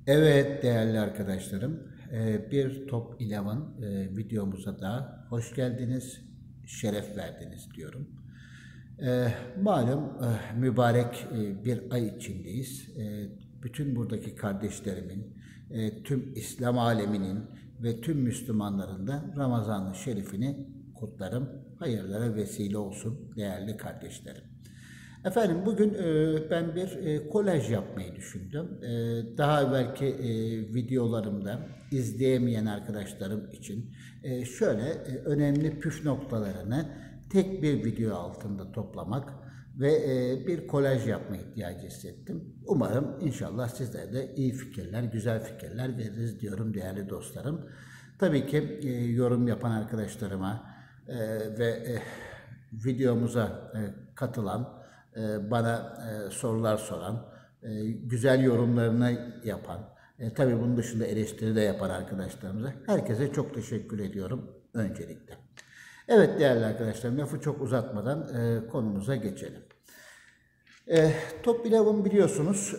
Evet değerli arkadaşlarım, bir Top 11 videomuza da hoş geldiniz, şeref verdiniz diyorum. Malum mübarek bir ay içindeyiz. Bütün buradaki kardeşlerimin, tüm İslam aleminin ve tüm Müslümanların da Ramazan-ı Şerif'ini kutlarım. Hayırlara vesile olsun değerli kardeşlerim. Efendim bugün ben bir kolaj yapmayı düşündüm. Daha evvelki videolarımda izleyemeyen arkadaşlarım için şöyle önemli püf noktalarını tek bir video altında toplamak ve bir kolaj yapma ihtiyacı hissettim. Umarım inşallah sizlere de iyi fikirler, güzel fikirler veririz diyorum değerli dostlarım. Tabii ki yorum yapan arkadaşlarıma ve videomuza katılan, bana sorular soran, güzel yorumlarını yapan, tabii bunun dışında eleştiri de yapan arkadaşlarımıza herkese çok teşekkür ediyorum öncelikle. Evet değerli arkadaşlarım, lafı çok uzatmadan konumuza geçelim. Top 11 biliyorsunuz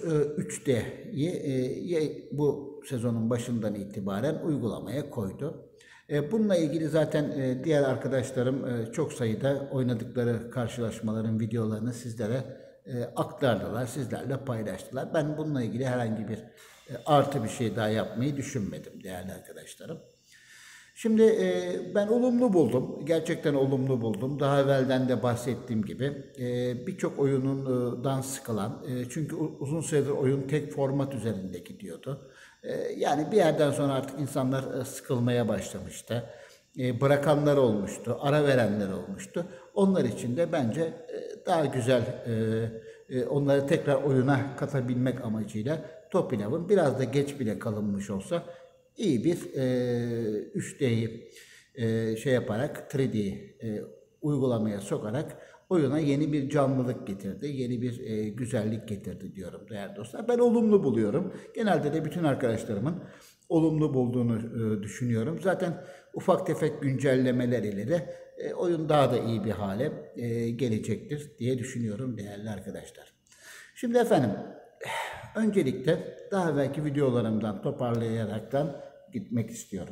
3D'yi bu sezonun başından itibaren uygulamaya koydu. Bununla ilgili zaten diğer arkadaşlarım çok sayıda oynadıkları karşılaşmaların videolarını sizlere aktardılar, sizlerle paylaştılar. Ben bununla ilgili herhangi bir artı bir şey daha yapmayı düşünmedim değerli arkadaşlarım. Şimdi ben olumlu buldum. Gerçekten olumlu buldum. Daha evvelden de bahsettiğim gibi birçok oyunundan sıkılan, çünkü uzun süredir oyun tek format üzerinde gidiyordu. Yani bir yerden sonra artık insanlar sıkılmaya başlamıştı. Bırakanlar olmuştu, ara verenler olmuştu. Onlar için de bence daha güzel onları tekrar oyuna katabilmek amacıyla Top 11 biraz da geç bile kalınmış olsa iyi bir 3D'yi şey yaparak 3D'yi uygulamaya sokarak oyuna yeni bir canlılık getirdi, yeni bir güzellik getirdi diyorum değerli dostlar. Ben olumlu buluyorum. Genelde de bütün arkadaşlarımın olumlu bulduğunu düşünüyorum. Zaten ufak tefek güncellemeler ile de oyun daha da iyi bir hale gelecektir diye düşünüyorum değerli arkadaşlar. Şimdi efendim öncelikle daha evvelki videolarımdan toparlayaraktan gitmek istiyorum.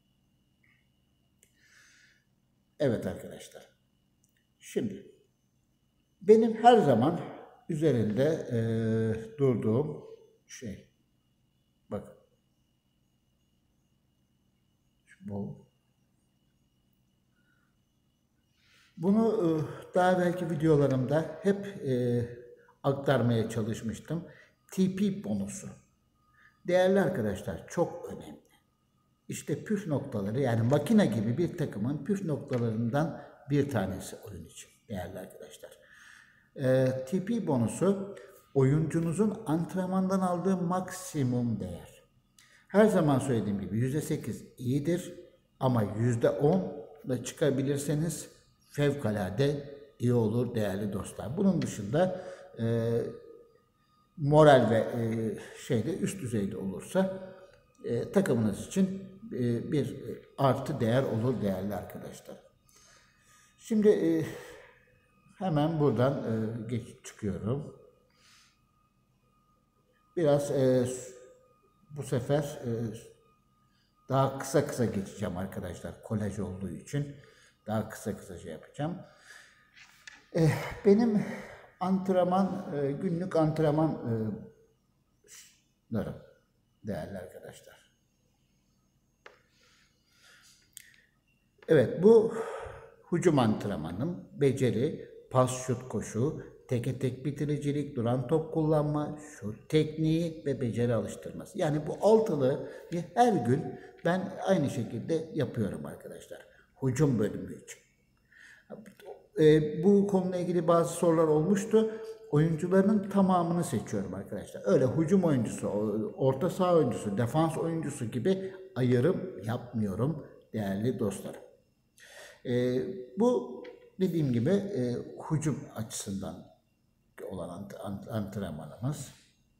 Evet arkadaşlar. Şimdi benim her zaman üzerinde durduğum şey, bakın bu. Bunu daha evvelki videolarımda hep aktarmaya çalışmıştım. TP bonusu. Değerli arkadaşlar çok önemli. İşte püf noktaları, yani makine gibi bir takımın püf noktalarından bir tanesi oyun için değerli arkadaşlar. TP bonusu oyuncunuzun antrenmandan aldığı maksimum değer. Her zaman söylediğim gibi %8 iyidir ama %10 ile çıkabilirseniz fevkalade iyi olur değerli dostlar. Bunun dışında moral ve şeyde üst düzeyde olursa takımınız için bir artı değer olur değerli arkadaşlar. Şimdi hemen buradan çıkıyorum. Biraz bu sefer daha kısa geçeceğim arkadaşlar. Kolaj olduğu için daha kısa şey yapacağım. Benim antrenman, günlük antrenmanlarım değerli arkadaşlar. Evet, bu hücum antrenmanım, beceri, pas, şut, koşu, teke tek bitiricilik, duran top kullanma, şut tekniği ve beceri alıştırması. Yani bu altılı her gün ben aynı şekilde yapıyorum arkadaşlar. Hücum bölümü için. Bu konuyla ilgili bazı sorular olmuştu. Oyuncularının tamamını seçiyorum arkadaşlar. Öyle hücum oyuncusu, orta saha oyuncusu, defans oyuncusu gibi ayrım yapmıyorum değerli dostlarım. Bu dediğim gibi hücum açısından olan antrenmanımız.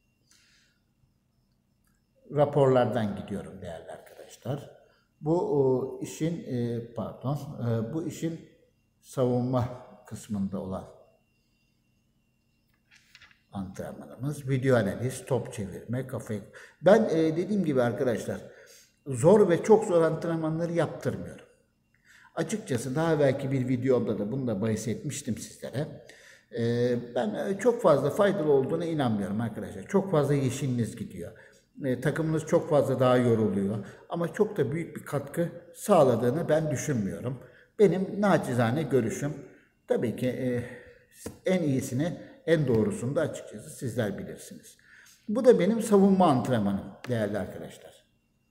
Raporlardan gidiyorum değerli arkadaşlar. Bu işin bu işin savunma kısmında olan antrenmanımız. Video analiz, top çevirme, kafayı... Ben dediğim gibi arkadaşlar, zor ve çok zor antrenmanları yaptırmıyorum. Açıkçası daha belki bir videomda da bunu da bahsetmiştim sizlere. Ben çok fazla faydalı olduğuna inanmıyorum arkadaşlar. Çok fazla yeşiliniz gidiyor. Takımınız çok fazla daha yoruluyor. Ama çok da büyük bir katkı sağladığını ben düşünmüyorum. Benim naçizane görüşüm. Tabii ki en iyisini, en doğrusunu da açıkçası sizler bilirsiniz. Bu da benim savunma antrenmanım değerli arkadaşlar.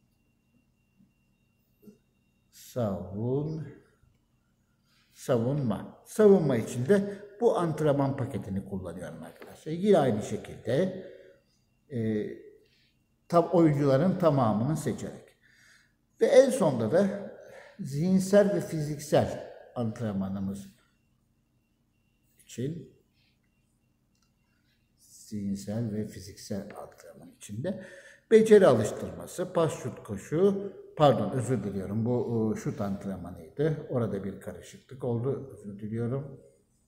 Savunma. Savunma için de bu antrenman paketini kullanıyorum arkadaşlar. Yine aynı şekilde oyuncuların tamamını seçerek. Ve en sonda da zihinsel ve fiziksel antrenmanımız için zihinsel ve fiziksel antrenman içinde beceri alıştırması, pas şut koşu, pardon özür diliyorum bu şut antrenmanıydı. Orada bir karışıklık oldu. Özür diliyorum.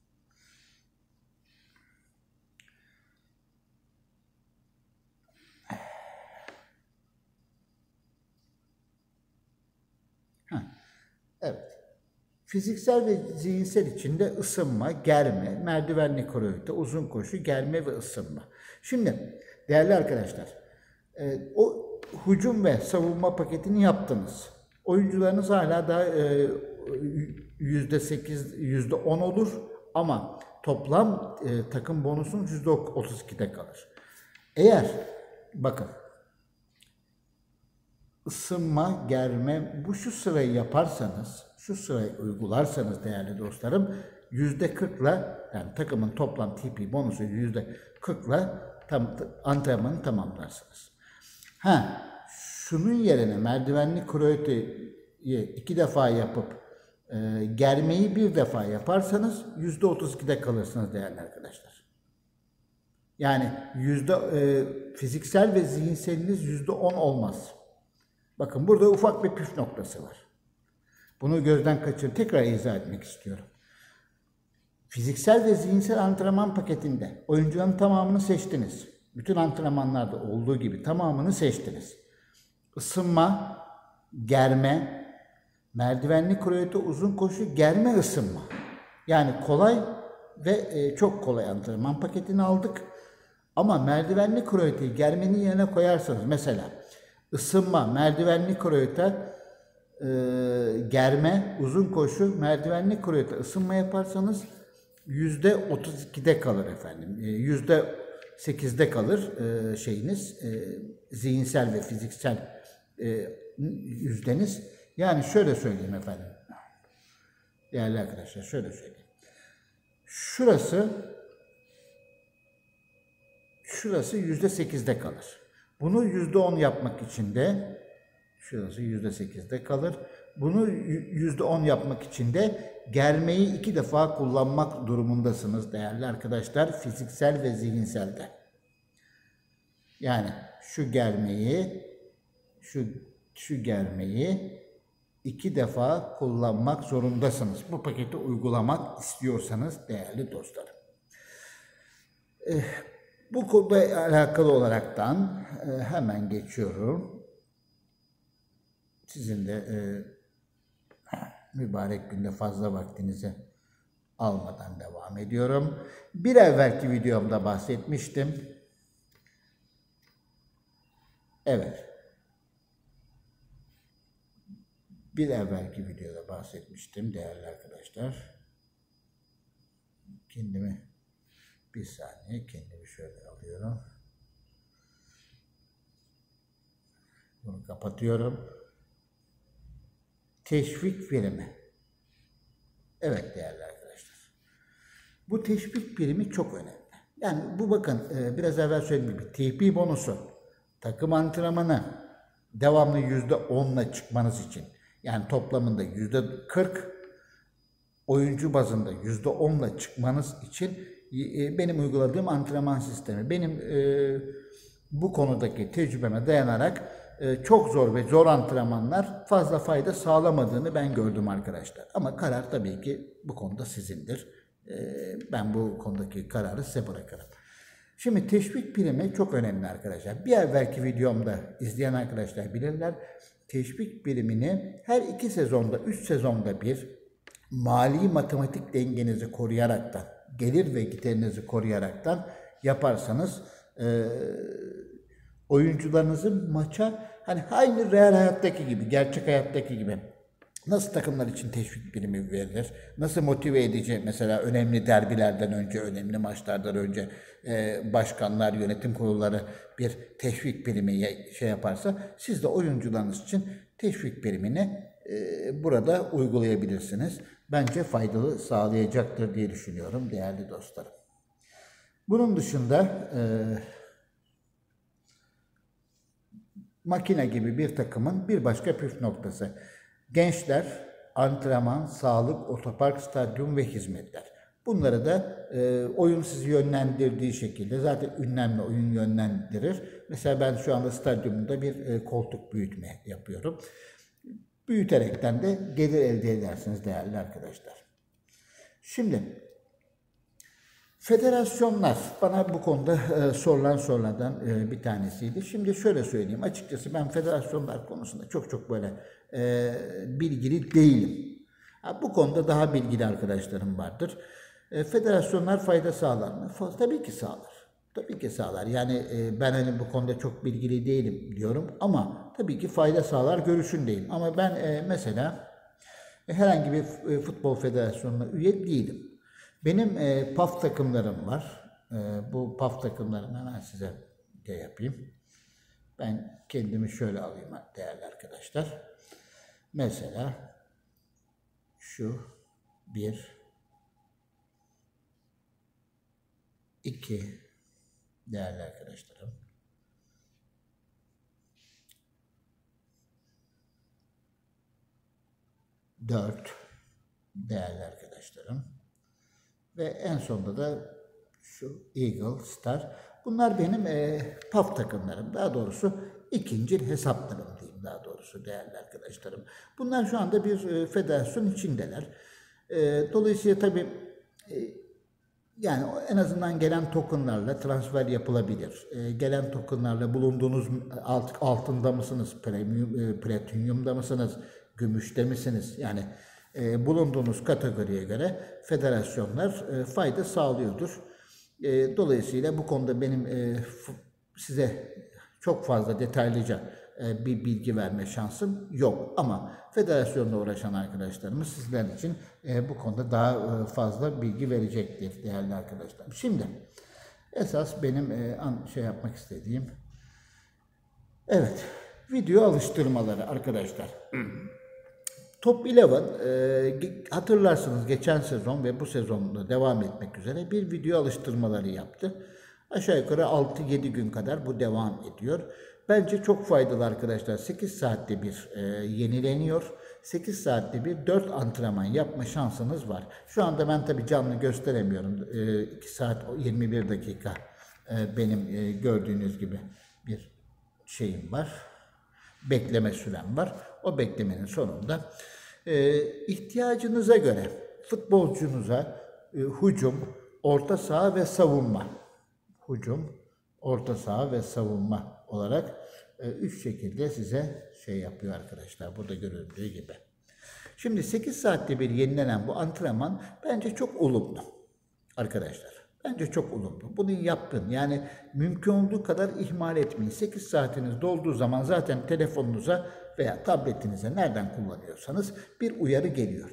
Evet. Fiziksel ve zihinsel içinde ısınma, germe, merdivenli koreote, uzun koşu, germe ve ısınma. Şimdi değerli arkadaşlar, o hücum ve savunma paketini yaptınız. Oyuncularınız hala da %8, %10 olur ama toplam takım bonusunuz %32'de kalır. Eğer bakın ısınma, germe, şu sırayı yaparsanız, şu sırayı uygularsanız değerli dostlarım %40'la yani takımın toplam TP bonusu %40'la antrenmanı tamamlarsınız. Şunun yerine merdivenli kronometreyi 2 defa yapıp germeyi 1 defa yaparsanız %32'de kalırsınız değerli arkadaşlar. Yani fiziksel ve zihinseliniz %10 olmaz. Bakın burada ufak bir püf noktası var. Bunu gözden kaçırıp tekrar izah etmek istiyorum. Fiziksel ve zihinsel antrenman paketinde oyuncuların tamamını seçtiniz. Bütün antrenmanlarda olduğu gibi tamamını seçtiniz. Isınma, germe, merdivenli kronometre, uzun koşu, germe, ısınma. Yani kolay ve çok kolay antrenman paketini aldık. Ama merdivenli kronometreyi germenin yerine koyarsanız mesela ısınma, merdivenli kronometre, germe, uzun koşu, merdivenli kronometre, ısınma yaparsanız %32'de kalır efendim. %8'de kalır zihinsel ve fiziksel yüzdeniz. Yani şöyle söyleyeyim efendim. Değerli arkadaşlar şöyle söyleyeyim. Şurası %8'de kalır. Bunu %10 yapmak için de şurası %8'de kalır. Bunu %10 yapmak için de germeyi 2 defa kullanmak durumundasınız değerli arkadaşlar fiziksel ve zihinselde. Yani şu germeyi 2 defa kullanmak zorundasınız. Bu paketi uygulamak istiyorsanız değerli dostlarım. Bu konuyla alakalı olaraktan hemen geçiyorum. Sizin de mübarek günde fazla vaktinizi almadan devam ediyorum. Bir evvelki videomda bahsetmiştim. Evet. Bir evvelki videoda bahsetmiştim değerli arkadaşlar. Bir saniye kendimi şöyle alıyorum. Bunu kapatıyorum. Teşvik primi. Evet değerli arkadaşlar. Bu teşvik primi çok önemli. Yani bu bakın biraz evvel söylediğim gibi TP bonusu, takım antrenmanı devamlı %10'la çıkmanız için yani toplamında %40 oyuncu bazında %10'la çıkmanız için benim uyguladığım antrenman sistemi. Benim bu konudaki tecrübeme dayanarak çok zor ve zor antrenmanlar fazla fayda sağlamadığını ben gördüm arkadaşlar. Ama karar tabii ki bu konuda sizindir. Ben bu konudaki kararı size bırakırım. Şimdi teşvik primi çok önemli arkadaşlar. Bir evvelki videomda izleyen arkadaşlar bilirler. Teşvik primini her 2 sezonda, 3 sezonda bir mali matematik dengenizi koruyaraktan, gelir ve giderinizi koruyaraktan yaparsanız oyuncularınızın maça hani aynı real hayattaki gibi, gerçek hayattaki gibi nasıl takımlar için teşvik primi verilir, nasıl motive edici mesela önemli derbilerden önce, önemli maçlardan önce başkanlar, yönetim kurulları bir teşvik primi şey yaparsa siz de oyuncularınız için teşvik primini burada uygulayabilirsiniz. Bence faydalı sağlayacaktır diye düşünüyorum değerli dostlarım. Bunun dışında makine gibi bir takımın bir başka püf noktası. Gençler, antrenman, sağlık, otopark, stadyum ve hizmetler. Bunları da oyun sizi yönlendirdiği şekilde zaten ünlemli oyun yönlendirir. Mesela ben şu anda stadyumda bir koltuk büyütme yapıyorum. Büyüterekten de gelir elde edersiniz değerli arkadaşlar. Şimdi federasyonlar bana bu konuda sorulan sorulardan bir tanesiydi. Şimdi şöyle söyleyeyim, açıkçası ben federasyonlar konusunda çok böyle bilgili değilim. Bu konuda daha bilgili arkadaşlarım vardır. Federasyonlar fayda sağlar mı? Tabii ki sağlar. Tabii ki sağlar. Yani ben hani bu konuda çok bilgili değilim diyorum ama tabii ki fayda sağlar görüşündeyim. Ama ben mesela herhangi bir futbol federasyonuna üye değilim. Benim PAF takımlarım var. Bu PAF takımlarını hemen size de yapayım. Ben kendimi şöyle alayım değerli arkadaşlar. Mesela şu 1, 2 değerli arkadaşlarım. 4 değerli arkadaşlarım. Ve en sonunda da şu Eagle, Star. Bunlar benim PAF takımlarım. Daha doğrusu ikinci hesaplarım diyeyim daha doğrusu değerli arkadaşlarım. Bunlar şu anda bir federasyon içindeler. Dolayısıyla tabii yani en azından gelen tokenlarla transfer yapılabilir. Gelen tokenlarla bulunduğunuz altında mısınız, platinumda mısınız, gümüşte misiniz? Yani bulunduğunuz kategoriye göre federasyonlar fayda sağlıyordur. Dolayısıyla bu konuda benim size çok fazla detaylıca bir bilgi verme şansım yok. Ama federasyonla uğraşan arkadaşlarımız sizler için bu konuda daha fazla bilgi verecektir değerli arkadaşlar. Şimdi esas benim şey yapmak istediğim evet video alıştırmaları arkadaşlar. Top 11 hatırlarsınız geçen sezon ve bu sezonda devam etmek üzere bir video alıştırmaları yaptı. Aşağı yukarı 6-7 gün kadar bu devam ediyor. Bence çok faydalı arkadaşlar. 8 saatte bir yenileniyor. 8 saatte bir 4 antrenman yapma şansınız var. Şu anda ben tabii canlı gösteremiyorum. 2 saat 21 dakika benim gördüğünüz gibi bir şeyim var. Bekleme sürem var. O beklemenin sonunda ihtiyacınıza göre futbolcunuza hücum, orta saha ve savunma. Hücum, orta saha ve savunma olarak 3 şekilde size şey yapıyor arkadaşlar. Burada görüldüğü gibi. Şimdi 8 saatte bir yenilenen bu antrenman bence çok olumlu arkadaşlar. Bence çok olumlu. Bunu yapın. Yani mümkün olduğu kadar ihmal etmeyin. 8 saatiniz dolduğu zaman zaten telefonunuza veya tabletinize nereden kullanıyorsanız bir uyarı geliyor.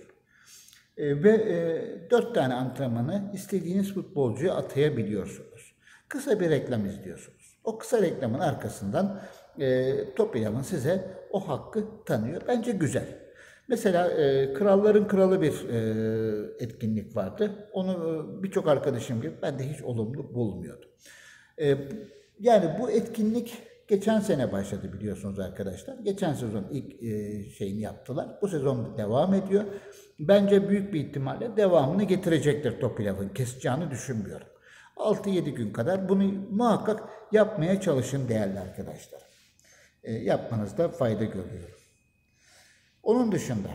Ve 4 tane antrenmanı istediğiniz futbolcuya atayabiliyorsunuz. Kısa bir reklam izliyorsunuz. O kısa reklamın arkasından Top 11 size o hakkı tanıyor. Bence güzel. Mesela Kralların Kralı bir etkinlik vardı. Onu birçok arkadaşım gibi ben de hiç olumlu bulmuyordum. Yani bu etkinlik geçen sene başladı biliyorsunuz arkadaşlar. Geçen sezon ilk şeyini yaptılar. Bu sezon devam ediyor. Bence büyük bir ihtimalle devamını getirecektir Top 11'in. Keseceğini düşünmüyorum. 6-7 gün kadar bunu muhakkak yapmaya çalışın değerli arkadaşlar. Yapmanızda fayda görüyorum. Onun dışında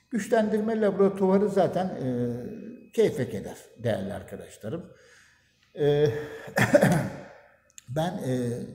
güçlendirme laboratuvarı zaten keyfek eder değerli arkadaşlarım. E, ben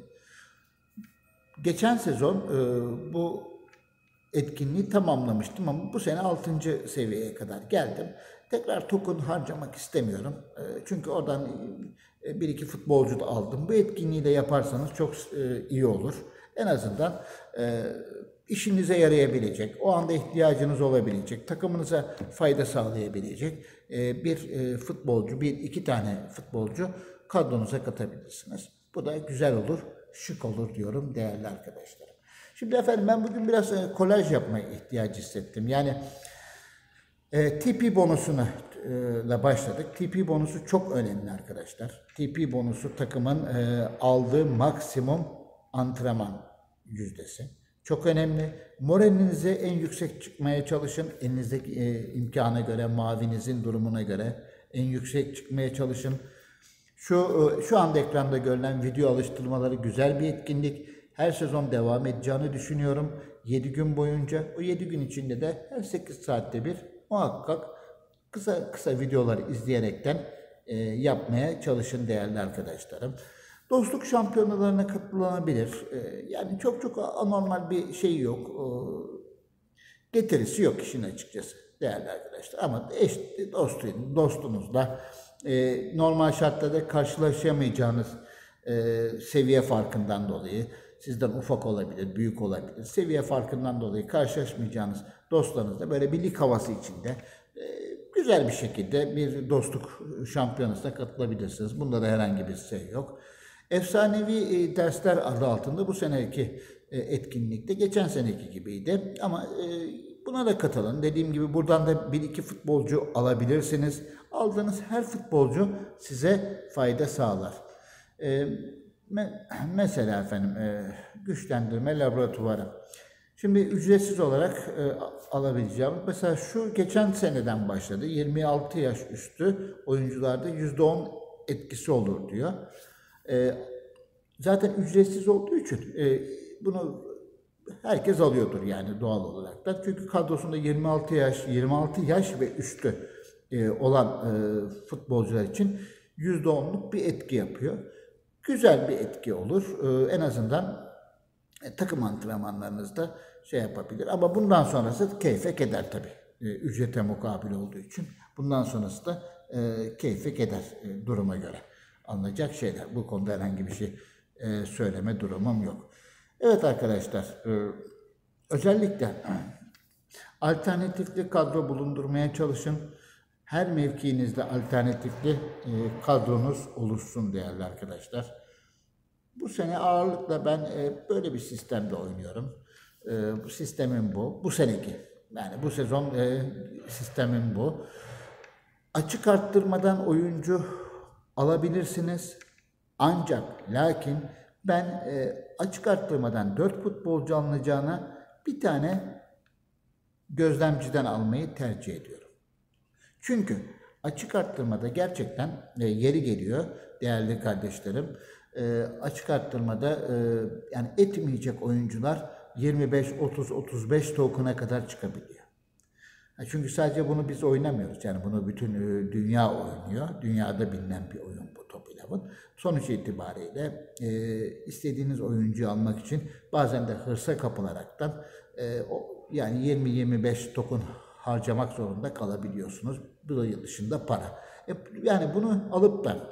geçen sezon bu etkinliği tamamlamıştım ama bu sene 6. seviyeye kadar geldim. Tekrar token harcamak istemiyorum. Çünkü oradan bir iki futbolcu da aldım. Bu etkinliği de yaparsanız çok iyi olur. En azından işinize yarayabilecek, o anda ihtiyacınız olabilecek, takımınıza fayda sağlayabilecek bir futbolcu, bir iki tane futbolcu kadronuza katabilirsiniz. Bu da güzel olur, şık olur diyorum değerli arkadaşlar. Şimdi efendim ben bugün biraz kolaj yapmaya ihtiyacı hissettim. Yani TP bonusuna ile başladık. TP bonusu çok önemli arkadaşlar. TP bonusu takımın aldığı maksimum antrenman yüzdesi. Çok önemli. Moralinize en yüksek çıkmaya çalışın. Elinizdeki imkana göre, mavinizin durumuna göre en yüksek çıkmaya çalışın. Şu anda ekranda görülen video alıştırmaları güzel bir etkinlik. Her sezon devam edeceğini düşünüyorum. 7 gün boyunca, o 7 gün içinde de her 8 saatte bir muhakkak kısa videoları izleyerekten yapmaya çalışın değerli arkadaşlarım. Dostluk şampiyonalarına katılınabilir. Yani çok anormal bir şey yok. Getirisi yok işin açıkçası değerli arkadaşlar. Ama dostunuzla normal şartlarda karşılaşamayacağınız seviye farkından dolayı, sizden ufak olabilir, büyük olabilir, seviye farkından dolayı karşılaşmayacağınız dostlarınızla böyle bir lig havası içinde güzel bir şekilde bir dostluk şampiyonasına katılabilirsiniz. Bunda da herhangi bir şey yok. Efsanevi dersler adı altında bu seneki etkinlikte geçen seneki gibiydi. Ama buna da katılın. Dediğim gibi buradan da bir iki futbolcu alabilirsiniz. Aldığınız her futbolcu size fayda sağlar. Mesela efendim güçlendirme laboratuvarı. Şimdi ücretsiz olarak alabileceğim. Mesela şu geçen seneden başladı. 26 yaş üstü oyuncularda %10 etkisi olur diyor. Zaten ücretsiz olduğu için bunu herkes alıyordur yani doğal olarak da. Çünkü kadrosunda 26 yaş ve üstü olan futbolcular için %10'luk bir etki yapıyor. Güzel bir etki olur. En azından takım antrenmanlarınızda şey yapabilir. Ama bundan sonrası keyfe keder tabii. Ücrete mukabil olduğu için. Bundan sonrası da keyfe keder duruma göre. Alınacak şeyler. Bu konuda herhangi bir şey söyleme durumum yok. Evet arkadaşlar, özellikle alternatifli kadro bulundurmaya çalışın. Her mevkiinizde alternatifli kadronuz oluşsun değerli arkadaşlar. Bu sene ağırlıkla ben böyle bir sistemde oynuyorum. Bu sistemim bu. Bu seneki. Yani bu sezon sistemim bu. Açık arttırmadan oyuncu alabilirsiniz. Ancak lakin ben açık arttırmadan 4 futbolcu alınacağına bir tane gözlemciden almayı tercih ediyorum. Çünkü açık arttırmada gerçekten yeri geliyor değerli kardeşlerim. Açık arttırmada yani etmeyecek oyuncular 25, 30, 35 token'a kadar çıkabiliyor. Çünkü sadece bunu biz oynamıyoruz. Yani bunu bütün dünya oynuyor. Dünyada bilinen bir oyun bu Top Eleven. Sonuç itibariyle istediğiniz oyuncuyu almak için bazen de hırsa kapılaraktan yani 20-25 token harcamak zorunda kalabiliyorsunuz. Bu da yıl dışında para. Yani bunu alıp da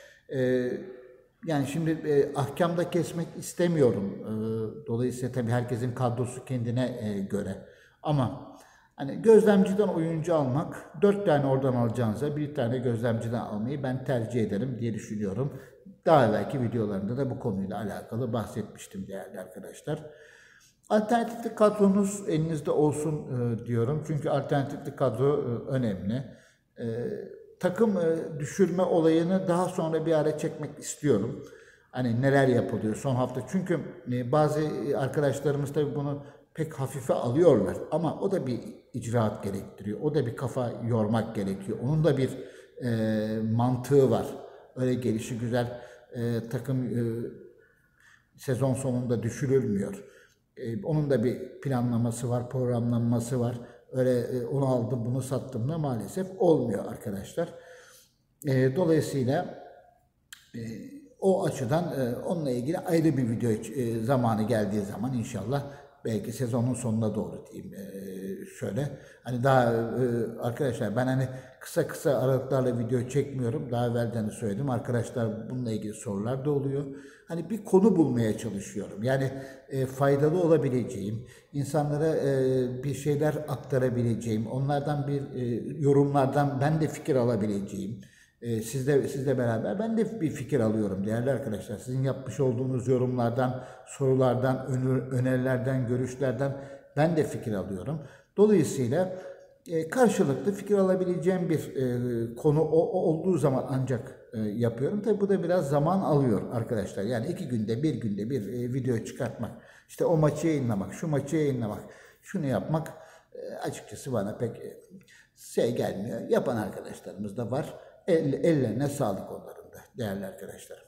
yani şimdi ahkamda kesmek istemiyorum. Dolayısıyla tabii herkesin kadrosu kendine göre. Ama hani gözlemciden oyuncu almak, 4 tane oradan alacağınıza bir tane gözlemciden almayı ben tercih ederim diye düşünüyorum. Daha evvelki videolarında da bu konuyla alakalı bahsetmiştim değerli arkadaşlar. Alternatifli kadronuz elinizde olsun diyorum. Çünkü alternatifli kadro önemli. Takım düşürme olayını daha sonra bir ara çekmek istiyorum. Hani neler yapılıyor son hafta. Çünkü bazı arkadaşlarımız tabii bunu pek hafife alıyorlar. Ama o da bir icraat gerektiriyor. O da bir kafa yormak gerekiyor. Onun da bir mantığı var. Öyle gelişi güzel takım sezon sonunda düşürülmüyor. Onun da bir planlaması var, programlanması var. Öyle onu aldım, bunu sattım da maalesef olmuyor arkadaşlar. Dolayısıyla O açıdan onunla ilgili ayrı bir video zamanı geldiği zaman inşallah belki sezonun sonuna doğru diyeyim şöyle. Hani daha arkadaşlar ben hani kısa kısa aralıklarla video çekmiyorum. Daha evvelden de söyledim. Arkadaşlar bununla ilgili sorular da oluyor. Hani bir konu bulmaya çalışıyorum. Yani faydalı olabileceğim, insanlara bir şeyler aktarabileceğim, onlardan bir yorumlardan ben de fikir alabileceğim. Sizle beraber ben de bir fikir alıyorum değerli arkadaşlar. Sizin yapmış olduğunuz yorumlardan, sorulardan, önerilerden, görüşlerden ben de fikir alıyorum. Dolayısıyla karşılıklı fikir alabileceğim bir konu olduğu zaman ancak yapıyorum. Tabi bu da biraz zaman alıyor arkadaşlar. Yani 2 günde, 1 günde bir video çıkartmak, işte o maçı yayınlamak, şu maçı yayınlamak, şunu yapmak açıkçası bana pek gelmiyor. Yapan arkadaşlarımız da var. Ellerine sağlık onların da değerli arkadaşlar.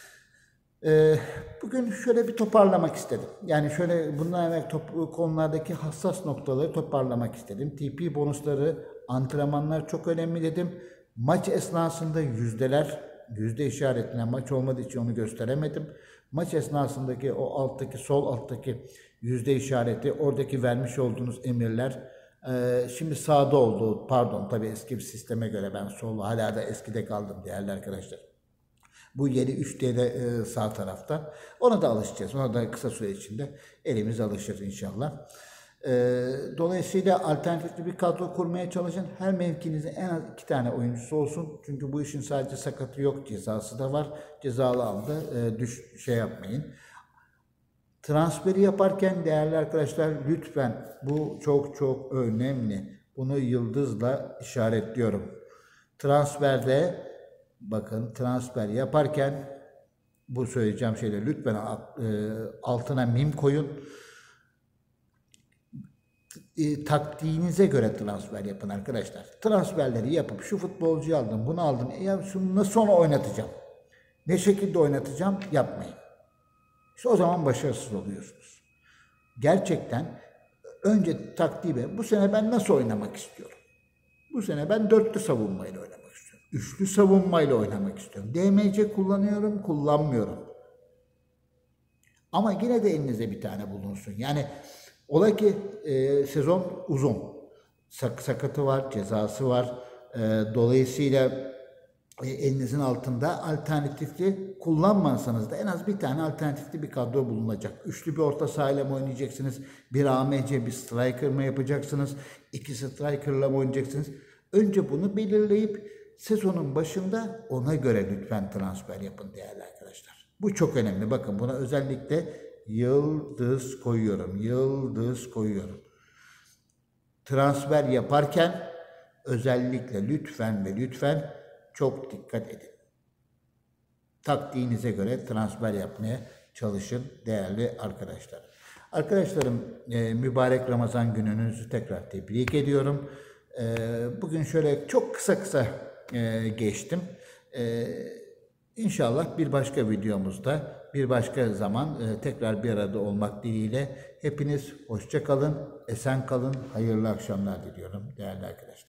Bugün şöyle bir toparlamak istedim. Yani şöyle bundan evvel konulardaki hassas noktaları toparlamak istedim. TP bonusları, antrenmanlar çok önemli dedim. Maç esnasında yüzde işaretine maç olmadığı için onu gösteremedim. Maç esnasındaki o sol alttaki yüzde işareti, oradaki vermiş olduğunuz emirler, şimdi sağda oldu. Pardon tabii eski bir sisteme göre ben hala da eskide kaldım değerli arkadaşlar. Bu yeni 3D'de sağ tarafta. Ona da alışacağız. Ona da kısa süre içinde elimiz alışır inşallah. Dolayısıyla alternatifli bir kadro kurmaya çalışın. Her mevkinizde en az 2 tane oyuncusu olsun. Çünkü bu işin sadece sakatı yok, cezası da var. Cezalı aldı. Yapmayın. Transferi yaparken değerli arkadaşlar lütfen bu çok önemli. Bunu yıldızla işaretliyorum. Transferde bakın transfer yaparken bu söyleyeceğim şeyleri lütfen altına mim koyun. Taktiğinize göre transfer yapın arkadaşlar. Transferleri yapıp şu futbolcuyu aldım, bunu aldım. Ya şunu nasıl sonra oynatacağım? Ne şekilde oynatacağım? Yapmayın. İşte o zaman başarısız oluyorsunuz. Gerçekten önce taktiği ver. Bu sene ben nasıl oynamak istiyorum? Bu sene ben 4'lü savunmayla oynamak istiyorum. 3'lü savunmayla oynamak istiyorum. DMC kullanıyorum, kullanmıyorum. Ama yine de elinizde bir tane bulunsun. Yani ola ki sezon uzun. Sakatı var, cezası var. Dolayısıyla elinizin altında alternatifli kullanmasanız da en az bir tane alternatifli bir kadro bulunacak. Üçlü bir orta sahayla mı oynayacaksınız? Bir AMC, bir striker mı yapacaksınız? 2 strikerla mı oynayacaksınız? Önce bunu belirleyip sezonun başında ona göre lütfen transfer yapın değerli arkadaşlar. Bu çok önemli. Bakın buna özellikle yıldız koyuyorum. Yıldız koyuyorum. Transfer yaparken özellikle lütfen çok dikkat edin. Taktiğinize göre transfer yapmaya çalışın değerli arkadaşlar. Arkadaşlarım mübarek Ramazan gününüzü tekrar tebrik ediyorum. Bugün şöyle çok kısa geçtim. İnşallah bir başka videomuzda bir başka zaman tekrar bir arada olmak dileğiyle hepiniz hoşça kalın, esen kalın, hayırlı akşamlar diliyorum değerli arkadaşlar.